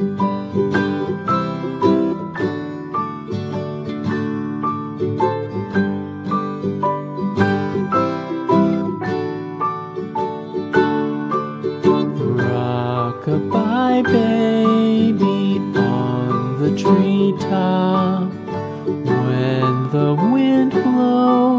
Rock-a-bye baby on the treetop. When the wind blows